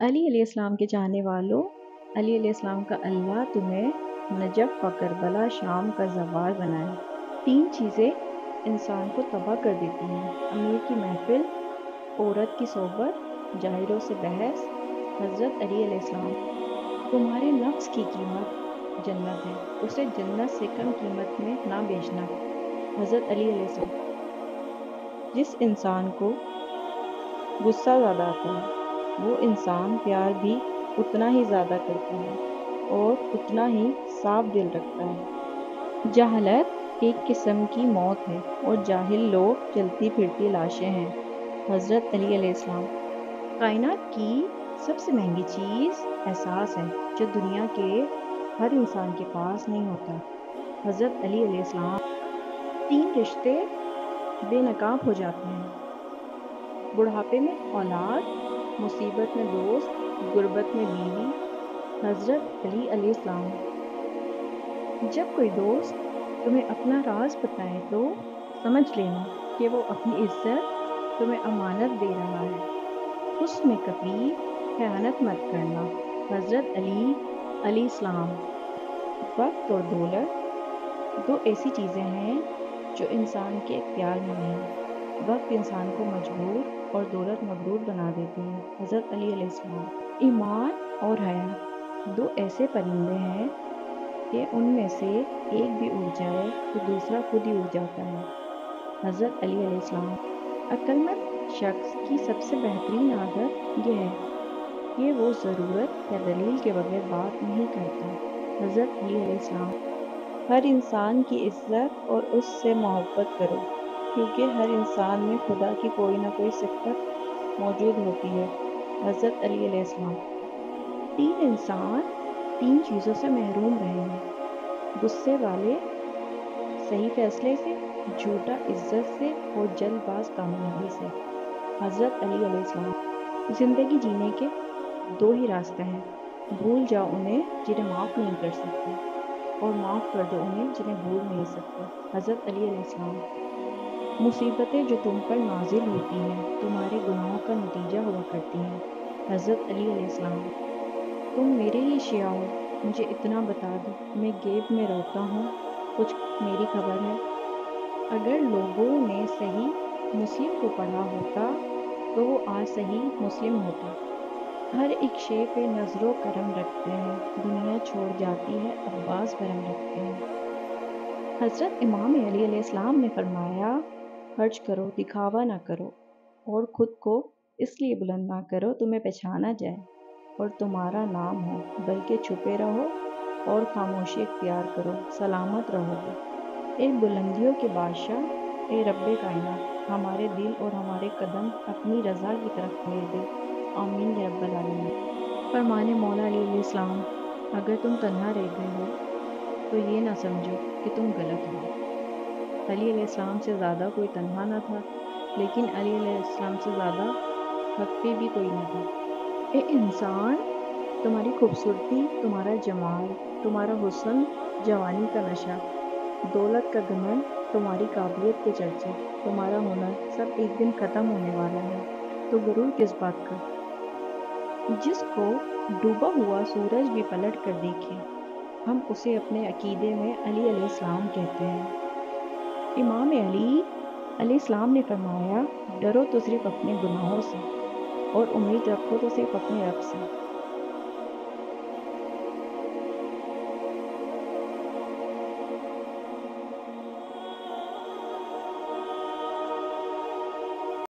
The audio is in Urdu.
علی علیہ السلام کے چاہنے والوں، علی علیہ السلام کا اللہ تمہیں نجف و کربلا شام کا زوار بنائے۔ تین چیزیں انسان کو تباہ کر دیتی ہیں: امیر کی محفل، عورت کی صحبت، جاہلوں سے بحث۔ حضرت علی علیہ السلام: تمہارے نفس کی قیمت جنت ہے، اسے جنت سے کم قیمت میں نہ بیچنا۔ حضرت علی علیہ السلام: جس انسان کو غصہ زیادہ آتا ہے وہ انسان پیار بھی اتنا ہی زیادہ کرتا ہے اور اتنا ہی صاف دل رکھتا ہے۔ جہالت ایک قسم کی موت ہے اور جاہل لوگ چلتی پھرتی لاشیں ہیں۔ حضرت علی علیہ السلام: کائنات کی سب سے مہنگی چیز احساس ہے جو دنیا کے ہر انسان کے پاس نہیں ہوتا۔ حضرت علی علیہ السلام: تین رشتے بے نقاب ہو جاتے ہیں: بڑھاپے میں اولاد، مصیبت میں دوست، غربت میں بیوی۔ حضرت علی علیہ السلام: جب کوئی دوست تمہیں اپنا راز بتائے تو سمجھ لینا کہ وہ اپنی عزت تمہیں امانت دے رہا ہے۔ حسن میں کبھی خیانت مت کرنا۔ حضرت علی علیہ السلام: وقت اور دولت دو ایسی چیزیں ہیں جو انسان کے اختیار میں نہیں۔ وقت انسان کو مجبور اور دولت مغرور بنا دیتی ہے۔ حضرت علی علیہ السلام: ایمان اور حیا دو ایسے پرندے ہیں کہ ان میں سے ایک بھی اڑ جائے تو دوسرا خود ہی اڑ جاتا ہے۔ حضرت علی علیہ السلام: عقل مند شخص کی سب سے بہترین عادت یہ ہے کہ وہ ضرورت یا دلیل کے بغیر بات نہیں کرتا۔ حضرت علی علیہ السلام: ہر انسان کی عزت اور اس سے محبت کرو کیونکہ ہر انسان میں خدا کی کوئی نہ کوئی صفت موجود ہوتی ہے۔ حضرت علی علیہ السلام: تین انسان تین چیزوں سے محروم رہے ہیں: غصے والے صحیح فیصلے سے، جھوٹا عزت سے اور جلد باز کامیابی سے۔ حضرت علی علیہ السلام: زندگی جینے کے دو ہی راستے ہیں: بھول جاؤ انہیں جنہیں معاف نہیں کر سکتے اور معاف کر دو انہیں جنہیں بھول نہیں سکتے۔ حضرت علی علیہ السلام: مصیبتیں جو تم پر نازل ہوتی ہیں تمہارے گناہوں کا نتیجہ ہوا کرتی ہیں۔ حضرت علی علیہ السلام: تم میرے ہی شیعہ ہو، مجھے اتنا بتا دو، میں غیب میں رہتا ہوں، کچھ میری خبر ہے؟ اگر لوگوں نے صحیح مسلم کو پڑھا ہوتا تو وہ آج صحیح مسلم ہوتے۔ ہر ایک شے پہ نظر و کرم رکھتے ہیں، دنیا چھوڑ جاتی ہے عباس بھرم رکھتے ہیں۔ حضرت امام علی علیہ السلام نے فرمایا: خرچ کرو، دکھاوا نہ کرو اور خود کو اس لیے بلند نہ کرو تمہیں پہچانا جائے اور تمہارا نام ہو، بلکہ چھپے رہو اور خاموشی اختیار کرو، سلامت رہو گے۔ اے بلندیوں کے بادشاہ، اے رب کائنات، ہمارے دل اور ہمارے قدم اپنی رضا کی طرف پھیر دے، آمین یا رب العالمین۔ فرمانے مولا علی علیہ السلام: اگر تم تنہا رہ گئے ہو تو یہ نہ سمجھو کہ تم غلط ہو۔ علی علیہ السلام سے زیادہ کوئی تنہا نہ تھا، لیکن علی علیہ السلام سے زیادہ حق پہ بھی کوئی نہ تھا۔ اے انسان، تمہاری خوبصورتی، تمہارا جمال، تمہارا حسن، جوانی کا نشہ، دولت کا گھمنڈ، تمہاری قابلیت کے چرچے، تمہارا ہنر، سب ایک دن ختم ہونے والا ہے، تو غرور کس بات کا؟ جس کو ڈوبا ہوا سورج بھی پلٹ کر دیکھے ہم اسے اپنے عقیدے میں علی علیہ السلام کہتے ہیں۔ امام علی علیہ السلام نے فرمایا: ڈرو تو صرف اپنے گناہوں سے اور امید رکھو تو صرف اپنے رب سے۔